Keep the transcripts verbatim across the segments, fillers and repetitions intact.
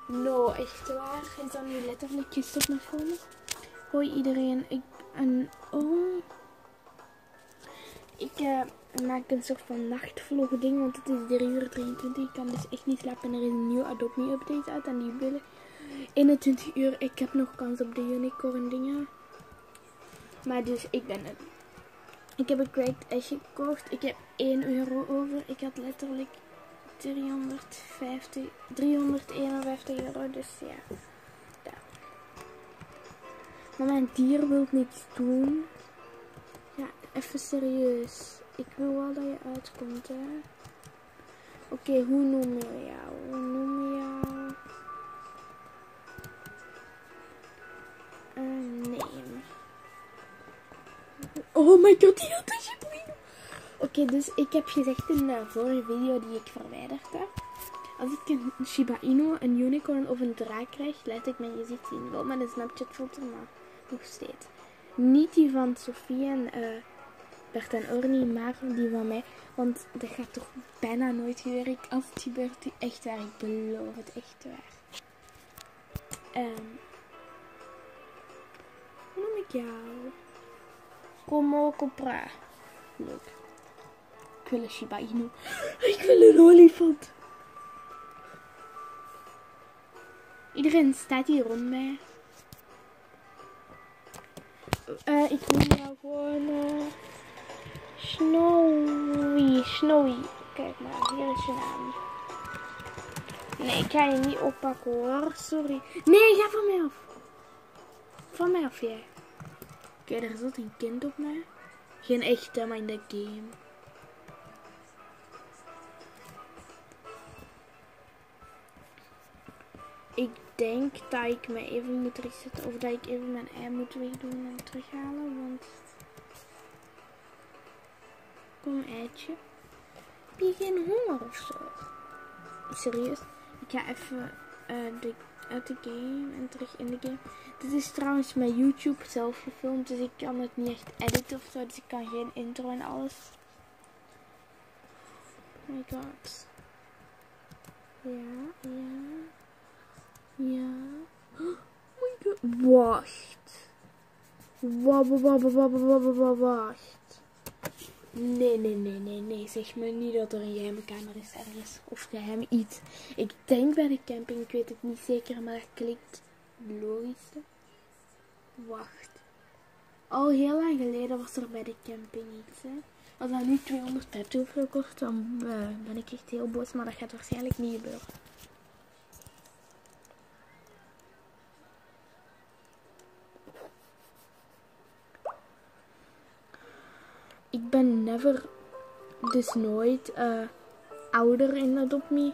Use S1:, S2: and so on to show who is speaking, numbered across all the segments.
S1: No, echt waar. Is dat nu letterlijk gestopt met filmen? Hoi iedereen. Ik een oh. Ik uh, maak een soort van nachtvlog ding, want het is drie uur drieëntwintig. Ik kan dus echt niet slapen en er is een nieuwe Adopt Me update uit en die willen eenentwintig uur. Ik heb nog kans op de unicorn dingen. Maar dus ik ben het. Ik heb een cracked Asje gekocht. Ik heb één euro over. Ik had letterlijk driehonderdvijftig, driehonderdeenenvijftig euro. Dus ja. Daar. Maar mijn dier wil niets doen. Ja, even serieus. Ik wil wel dat je uitkomt, hè. Oké, okay, hoe noem je jou? Hoe noem je jou? Uh, nee. Oh my god, die had een Shiba Inu. Oké, dus ik heb gezegd in de vorige video die ik verwijderd heb. Als ik een Shiba Inu, een unicorn of een draak krijg, laat ik mijn gezicht zien. Wel met een Snapchat filter, maar nog steeds. Niet die van Sophie en uh, Bert en Ornie, maar die van mij. Want dat gaat toch bijna nooit gebeuren. Als het gebeurt, echt waar. Ik beloof het, echt waar. Um, hoe noem ik jou? Como Copra. Leuk. Ik wil een Shiba Inu. Ik wil een olifant. Iedereen staat hier rond mij. Uh, ik noem jou gewoon uh, Snowy. Snowy. Kijk maar, hier is je naam. Nee, ik ga je niet oppakken hoor. Sorry. Nee, ga van mij af. Van mij af jij. Kijk, er zat een kind op mij. Geen echte, maar in de game. Ik denk dat ik me even moet resetten. Of dat ik even mijn ei moet wegdoen en terughalen. Want... Kom eitje. Heb je geen honger of zo? Serieus? Ik ga even uh, de, uit de game en terug in de game. Dit is trouwens met YouTube zelf gefilmd. Dus ik kan het niet echt editen of zo. Dus ik kan geen intro en alles. Oh my god. Ja, ja. Ja. Oh my god. Wacht. Wacht. Nee, nee, nee, nee, nee. Zeg me niet dat er een geheime kamer is ergens. Of geheim iets. Ik denk bij de camping. Ik weet het niet zeker. Maar dat klinkt logisch. Wacht. Al heel lang geleden was er bij de camping iets. Hè. Als dat nu tweehonderdvijftig of zo kost, dan uh, ben ik echt heel boos. Maar dat gaat waarschijnlijk niet gebeuren. Ik ben never, dus nooit, uh, ouder in Adopt Me.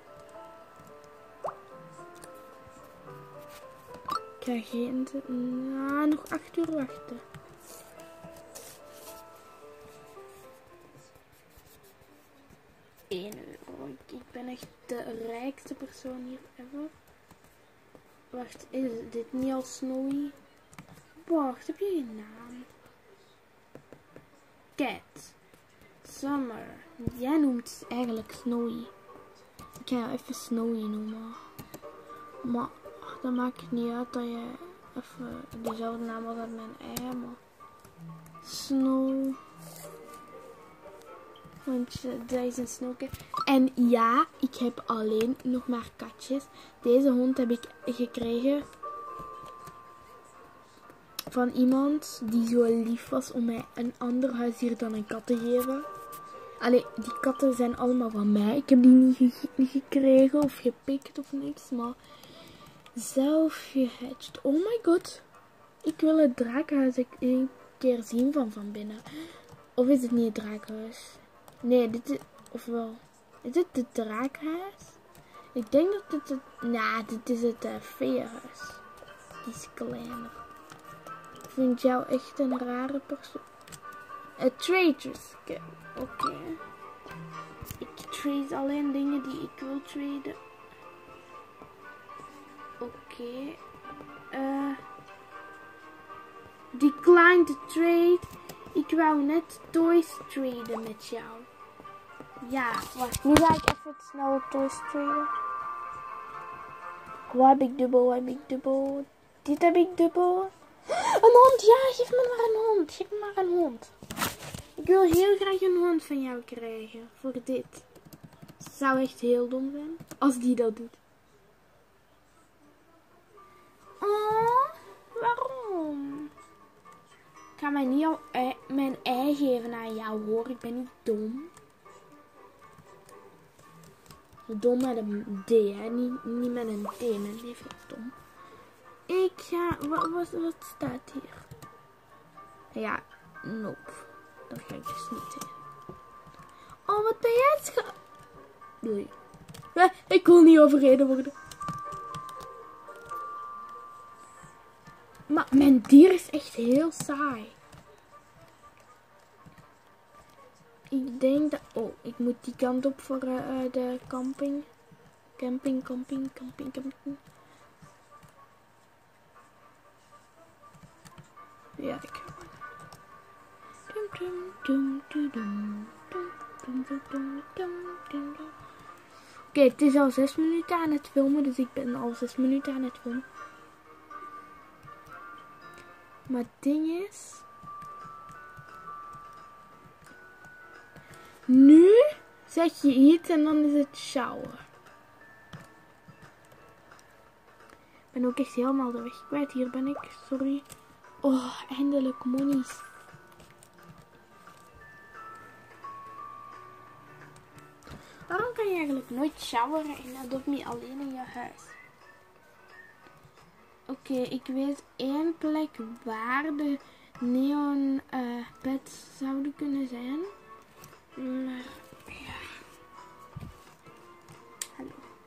S1: Ik ga geen, nou, nog acht uur wachten. één euro. Ik, ik ben echt de rijkste persoon hier ever. Wacht, is dit niet al Snowy? Wacht, heb je geen naam? Cat. Summer. Jij noemt eigenlijk Snowy. Ik ga even Snowy noemen. Maar dat maakt niet uit dat je even dezelfde naam had als mijn ei. Maar Snow. Want dat is een snowke. En ja, ik heb alleen nog maar katjes. Deze hond heb ik gekregen van iemand die zo lief was om mij een ander huisdier dan een kat te geven. Allee, die katten zijn allemaal van mij. Ik heb die niet, ge niet gekregen of gepikt of niks, maar zelf gehatcht. Oh my god. Ik wil het draakhuis een keer zien van van binnen. Of is het niet het draakhuis? Nee, dit is... Ofwel... Is dit het draakhuis? Ik denk dat dit het... Nou, dit is het uh, veehuis. Die is kleiner. Ik vind jou echt een rare persoon. A traders. Oké. Okay. Ik trade alleen dingen die ik wil traden. Oké. Okay. Uh, decline to trade. Ik wou net toys traden met jou. Ja, wacht. Nu ga ik even snel toys traden. Wat heb ik dubbel? Wat heb ik dubbel? Dit heb ik dubbel. Een hond, ja, geef me maar een hond. Geef me maar een hond. Ik wil heel graag een hond van jou krijgen. Voor dit. Het zou echt heel dom zijn. Als die dat doet. Oh, waarom? Ik ga mij niet al ei, mijn ei geven aan jou, hoor. Ik ben niet dom. Dom met een D, hè. Niet, niet met een D. Mijn leven is dom. Ik ga... Wat, wat, wat staat hier? Ja, nope. Dat ga ik dus niet heen. Oh, wat ben jij het scha... Doei. Eh, ik wil niet overreden worden. Maar mijn dier is echt heel saai. Ik denk dat... Oh, ik moet die kant op voor uh, de camping. Camping, camping, camping, camping. Ja, ik ga. Oké, okay, het is al zes minuten aan het filmen, dus ik ben al zes minuten aan het filmen. Maar het ding is... Nu zeg je iets en dan is het shower. Ik ben ook echt helemaal de weg kwijt. Hier ben ik, sorry. Oh, eindelijk monies. Waarom kan je eigenlijk nooit showeren in Adopt Me alleen in je huis? Oké, okay, ik weet één plek waar de neon uh, pads zouden kunnen zijn. Maar ja. Hallo.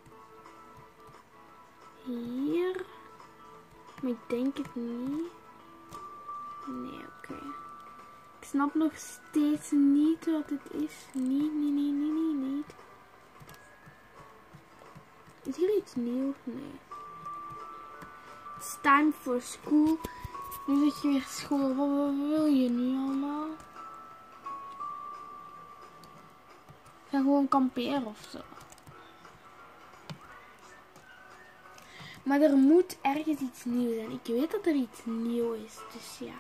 S1: Hier. Maar ik denk het niet. Nee, oké. Okay. Ik snap nog steeds niet wat het is. Niet, niet, niet, niet, niet, niet. Is hier iets nieuws? Nee. It's time for school. Nu zeg je weer school. Wat, wat wil je nu allemaal? Ik ga gewoon kamperen of zo. Maar er moet ergens iets nieuws zijn. Ik weet dat er iets nieuws is. Dus ja.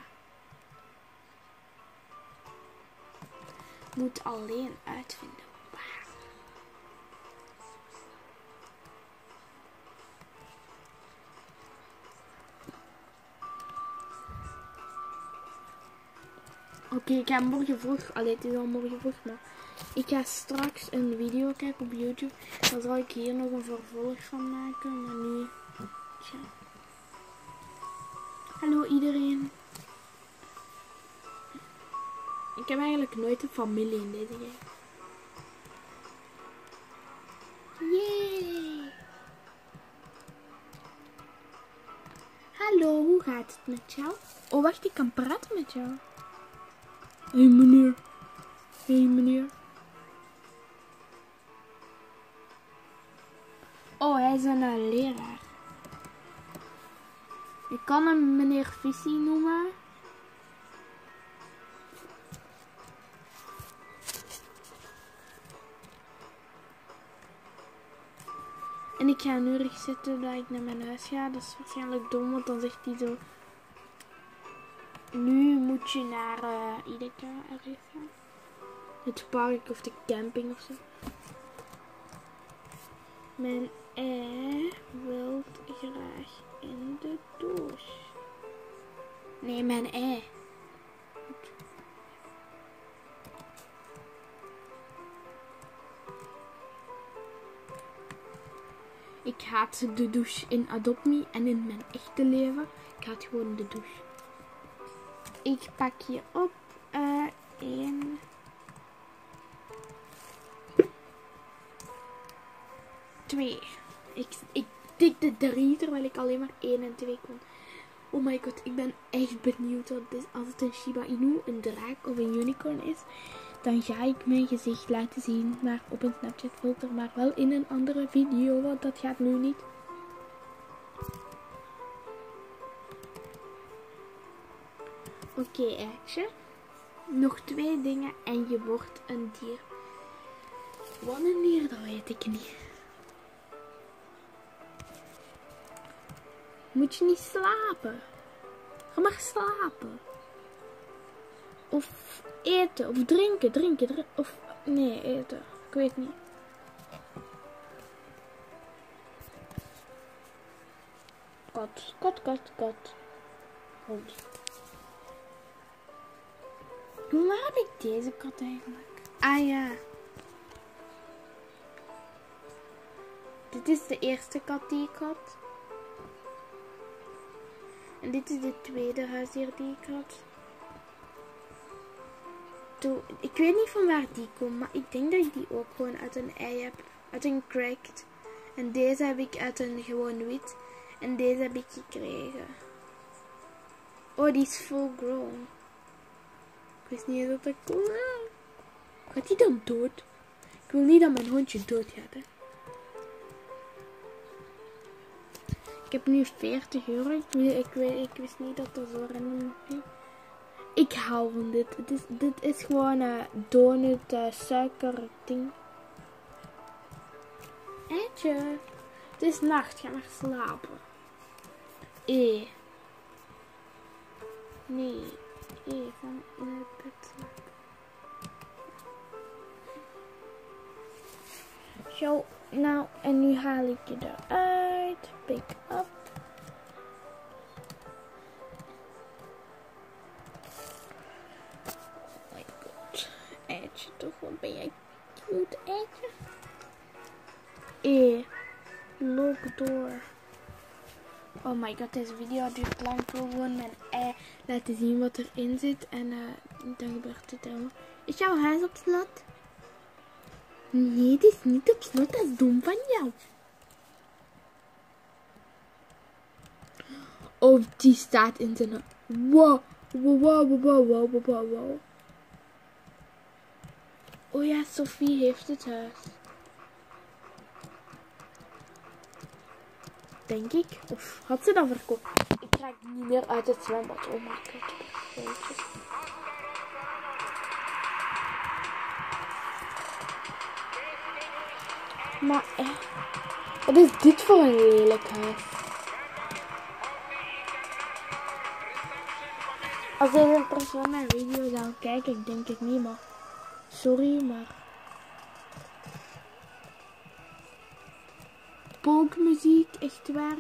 S1: Ik moet alleen uitvinden waar. Oké, okay, ik ga morgen vroeg. Allee, het is al morgen vroeg, maar ik ga straks een video kijken op YouTube. Dan zal ik hier nog een vervolg van maken. Maar nu... Tja. Hallo iedereen. Ik heb eigenlijk nooit een familie in deze game. Yay! Hallo, hoe gaat het met jou? Oh, wacht, ik kan praten met jou. Hé hey, meneer. Hé hey, meneer. Oh, hij is een uh, leraar. Ik kan hem meneer Visie noemen. En ik ga nu recht zitten dat ik naar mijn huis ga. Dat is waarschijnlijk dom, want dan zegt hij zo... Nu moet je naar uh, Ideka ergens gaan. Het park of de camping of zo. Mijn ei wil graag in de douche. Nee, mijn ei. Ik haat de douche in Adopt Me en in mijn echte leven. Ik haat gewoon de douche. Ik pak je op. Uh, één. Twee. Ik, ik tikte drie terwijl ik alleen maar één en twee kon. Oh my god, ik ben echt benieuwd wat dit is. Als het een Shiba Inu, een draak of een unicorn is, dan ga ik mijn gezicht laten zien, maar op een Snapchat filter, maar wel in een andere video, want dat gaat nu niet. Oké, okay, Ertje. Nog twee dingen en je wordt een dier. Wat een dier, dat weet ik niet. Moet je niet slapen? Ga maar slapen. Of eten, of drinken, drinken, drinken. Of nee, eten. Ik weet niet. Kat, kat, kat, kat. Hond. Waar heb ik deze kat eigenlijk? Ah ja. Dit is de eerste kat die ik had. En dit is de tweede huisdier die ik had. Toen, ik weet niet van waar die komt, maar ik denk dat ik die ook gewoon uit een ei heb. Uit een cracked. En deze heb ik uit een gewoon wit. En deze heb ik gekregen. Oh, die is full grown. Ik wist niet dat dat kon. Gaat die dan dood? Ik wil niet dat mijn hondje dood gaat, hè. Ik heb nu veertig euro. Ik, ik, weet, ik wist niet dat dat zo random ging. Ik hou van dit. Het is, dit is gewoon een uh, donut, uh, suiker ding. Eentje. Het is nacht. Ga maar slapen. E. Nee. E van in het bed slapen. Zo. Nou, en nu haal ik je eruit. Pick up. Oh my god. Eitje, toch? Wat ben jij cute, Eitje? E. Lock door. Oh my god, deze video duurt lang. Ik wil gewoon mijn ei laten zien wat erin zit. En uh, dan gebeurt het helemaal. Is jouw huis op slot? Nee, het is niet op slot. Dat is dom van jou. Oh, die staat in zijn... Wow, wow, wow, wow, wow, wow, wow, wow. Oh ja, Sophie heeft het huis. Denk ik. Of had ze dat verkocht? Ik raak niet meer uit het zwembad. Oh my god. Maar echt. Wat is dit voor een lelijk huis? Als deze persoon mijn video zou kijken, ik denk het niet, maar sorry, maar polkmuziek, echt waar.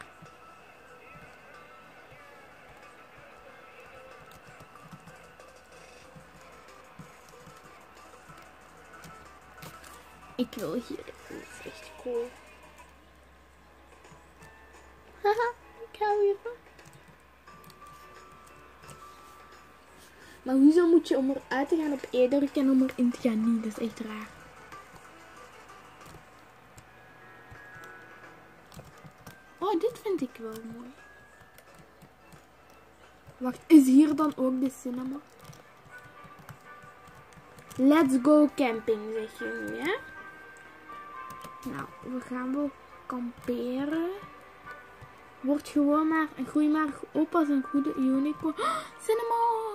S1: Ik wil hier, dat is echt cool. Haha, ik hou hiervan. Maar hoezo moet je om eruit te gaan op E drukken en om erin te gaan niet? Dat is echt raar. Oh, dit vind ik wel mooi. Wacht, is hier dan ook de cinema? Let's go camping, zeg je nu, hè? Nou, we gaan wel kamperen. Word gewoon maar en groei maar op als een goede unicorn. Oh, cinema!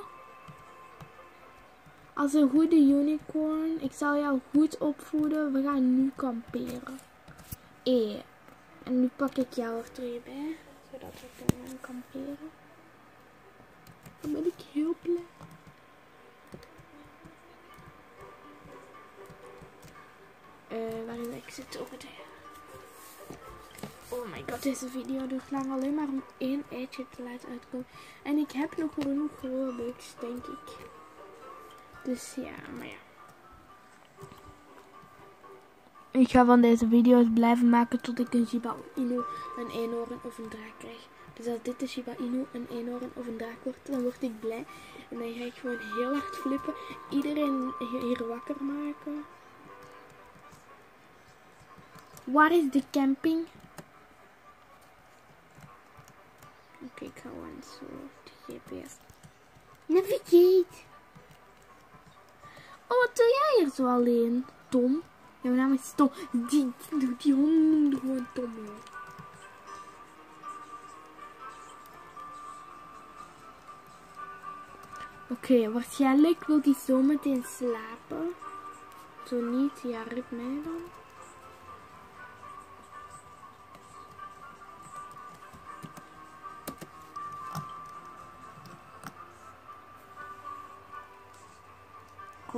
S1: Als een goede unicorn. Ik zal jou goed opvoeden. We gaan nu kamperen. E. En nu pak ik jou er terug bij. Zodat we kunnen kamperen. Dan ben ik heel blij. Uh, waar is de exit over daar? Oh my god, deze video duurt lang alleen maar om één eitje te laten uitkomen. En ik heb nog genoeg Robux, denk ik. Dus ja, maar ja. Ik ga van deze video's blijven maken tot ik een Shiba Inu, een eenhoorn of een draak krijg. Dus als dit de Shiba Inu, een eenhoorn of een draak wordt, dan word ik blij. En dan ga ik gewoon heel hard flippen. Iedereen hier wakker maken. Waar is de camping? Oké, okay, ik ga gewoon zo de G P S. Navigate! Oh, wat doe jij hier zo alleen? Tom? Jouw naam is Tom. Die, die, die hond noemde gewoon Tom. Oké, okay, waarschijnlijk wil hij zo meteen slapen. Zo niet, ja, roep mij dan.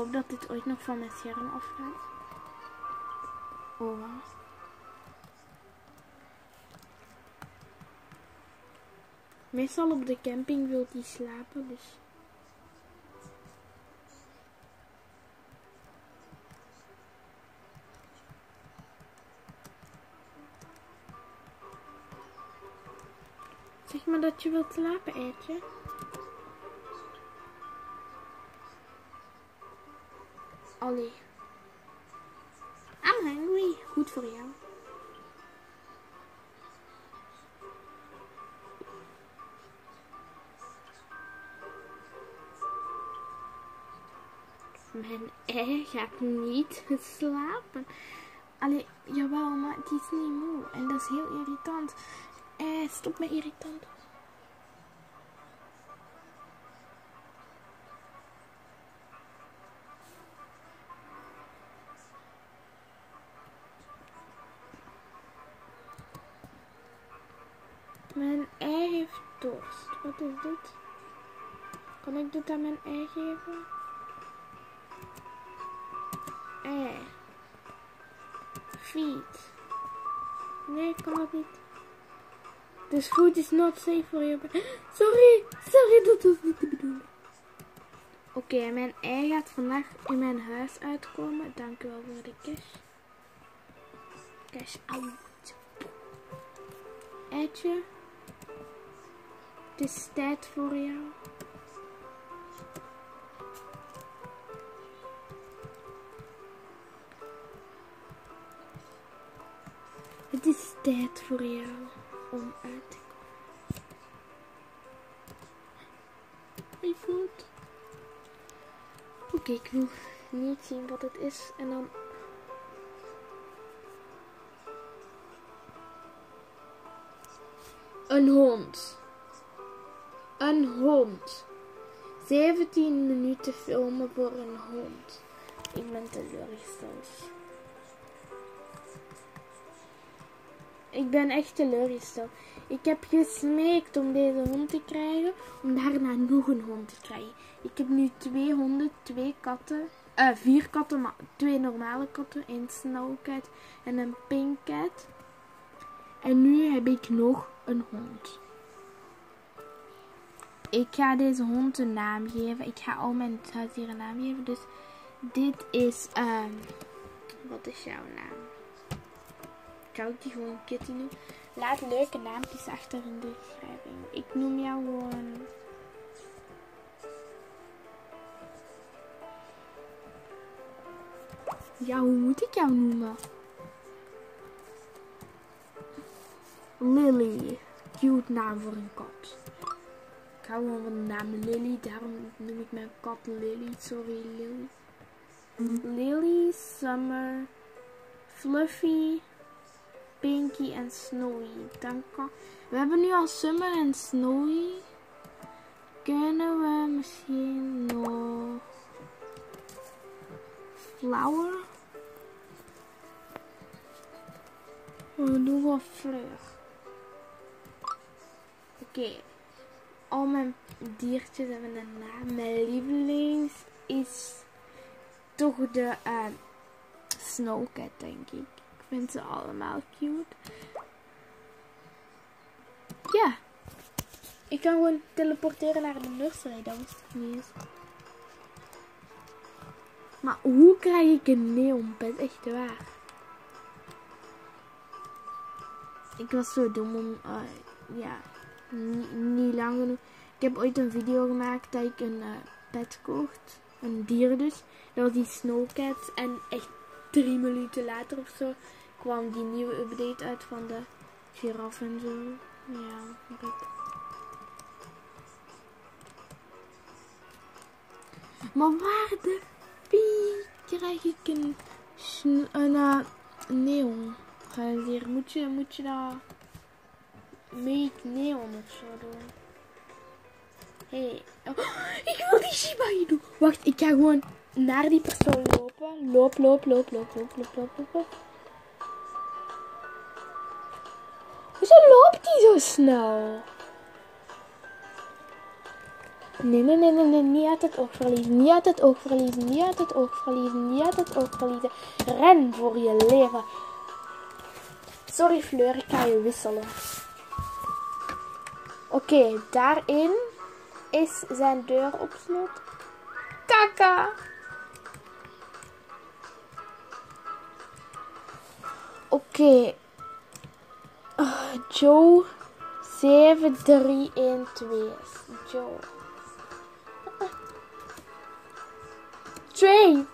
S1: hoop dat dit ooit nog van mijn scherm afgaat. Oh, wow. Meestal op de camping wil hij slapen, dus... Zeg maar dat je wilt slapen, Eitje. Allee. I'm hungry. Goed voor jou. Mijn ei gaat niet slapen. Allee, jawel, maar het is niet moe. En dat is heel irritant. Eh, stop met irritant. Mijn ei heeft dorst. Wat is dit? Kan ik dit aan mijn ei geven? Ei. Feed. Nee, ik kan dat niet. This food is not safe for you. Sorry, sorry, dat was niet de bedoeling. Oké, okay, mijn ei gaat vandaag in mijn huis uitkomen. Dank u wel voor de cash. Cash out. Eitje. Het is tijd voor jou. Het is tijd voor jou om uit te komen. Mijn voet. Oké, okay, ik wil niet zien wat het is. En dan... Een hond. Een hond. zeventien minuten filmen voor een hond. Ik ben teleurgesteld. Ik ben echt teleurgesteld. Ik heb gesmeekt om deze hond te krijgen. Om daarna nog een hond te krijgen. Ik heb nu twee honden, twee katten. Uh, vier katten, maar twee normale katten. Een snowcat en een pinkcat. En nu heb ik nog een hond. Ik ga deze hond een naam geven. Ik ga al mijn huisdieren een naam geven. Dus dit is... Um, wat is jouw naam? Ik ga ook die gewoon Kitty noemen. Laat leuke naampjes achter in de beschrijving. Ik noem jou gewoon... Ja, hoe moet ik jou noemen? Lily. Cute naam voor een kat. Ik hou gewoon van de naam Lily. Daarom noem ik mijn kat Lily. Sorry, Lily. Lily, Summer, Fluffy... Pinky en Snowy. Dan kan... We hebben nu al Summer en Snowy. Kunnen we misschien nog... Flower? We doen wel Fleur. Oké. Okay. Al mijn diertjes hebben een naam. Mijn lievelings is toch de uh, Snowcat, denk ik. Ik vind ze allemaal cute. Ja. Ik kan gewoon teleporteren naar de nursery. Dat wist ik niet eens. Maar hoe krijg ik een neonpet? Echt waar. Ik was zo dom om... Uh, ja. Niet lang genoeg. Ik heb ooit een video gemaakt dat ik een uh, pet kocht. Een dier dus. Dat was die Snowcat. En echt drie minuten later of zo kwam die nieuwe update uit van de giraffe en zo. Ja, dat. Maar waar de pie krijg ik een, een uh, neon? Hier moet je, moet je dat make neon of zo doen. Hey, oh, ik wil die Shiba Inu. Wacht, ik ga gewoon naar die persoon lopen. Loop, loop, loop, loop, loop, loop, loop, loop, loop. Hoezo loopt hij zo snel? Nee, nee, nee, nee, nee, niet uit het oog verliezen, niet uit het oog verliezen, niet uit het oog verliezen, niet uit het oog verliezen. Ren voor je leven. Sorry Fleur, ik ga je wisselen. Oké, okay, daarin is zijn deur op slot. Kaka! Oké. Okay. Uh, Joe zeven drie een twee. Joe. Trade.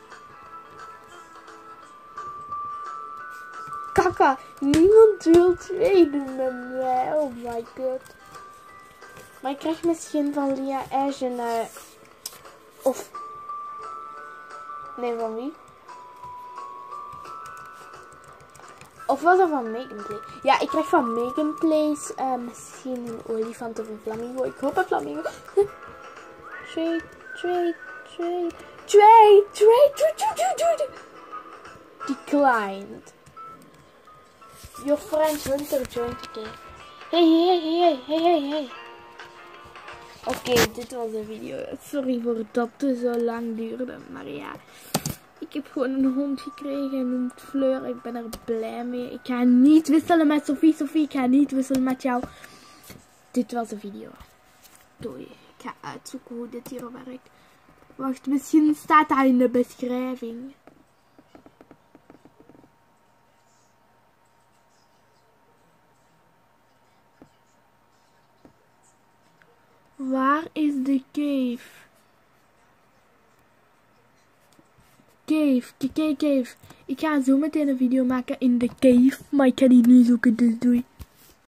S1: Kaka, niemand wil traden met mij. Oh my god. Maar ik krijg misschien van Lia Ash een... Uh, of... Nee, van wie? Of was dat van Megan Play? Ja, ik krijg van Megan Plays uh, misschien een olifant of een flamingo. Ik hoop een flamingo. Trade, trade, trade, trade, trade, trade, trade, trade. Declined. Your friend Hunter joined today. Hey, hey, hey, hey, hey, hey. Oké, okay, dit was de video. Sorry voor dat het zo lang duurde. Maar ja, ik heb gewoon een hond gekregen. Hij noemt Fleur. Ik ben er blij mee. Ik ga niet wisselen met Sophie. Sophie, ik ga niet wisselen met jou. Dit was de video. Doei. Ik ga uitzoeken hoe dit hier werkt. Wacht, misschien staat dat in de beschrijving. Waar is de cave? Cave, cave, cave. Ik ga zo meteen een video maken in de cave, maar ik ga die nu zoeken, dus doei.